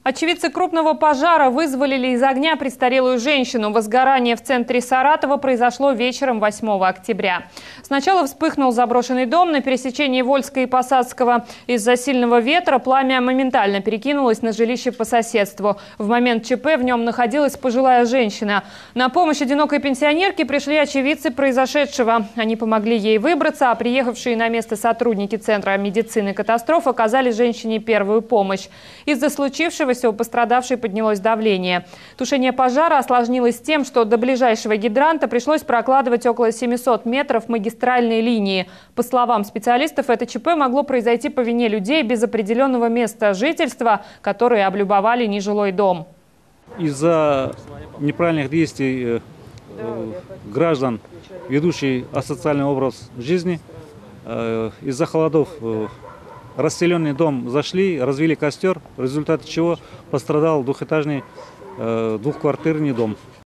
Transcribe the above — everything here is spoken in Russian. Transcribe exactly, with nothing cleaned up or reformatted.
Очевидцы крупного пожара вызволили из огня престарелую женщину. Возгорание в центре Саратова произошло вечером восьмого октября. Сначала вспыхнул заброшенный дом на пересечении Вольска и Посадского. Из-за сильного ветра пламя моментально перекинулось на жилище по соседству. В момент ЧП в нем находилась пожилая женщина. На помощь одинокой пенсионерке пришли очевидцы произошедшего. Они помогли ей выбраться, а приехавшие на место сотрудники Центра медицины катастроф оказали женщине первую помощь. Из-за случившегося у пострадавшей поднялось давление. Тушение пожара осложнилось тем, что до ближайшего гидранта пришлось прокладывать около семисот метров магистральной линии. По словам специалистов, это ЧП могло произойти по вине людей без определенного места жительства, которые облюбовали нежилой дом. Из-за неправильных действий э, граждан, ведущих асоциальный образ жизни, э, из-за холодов э, расселенный дом зашли, развели костер, в результате чего пострадал двухэтажный э, двухквартирный дом.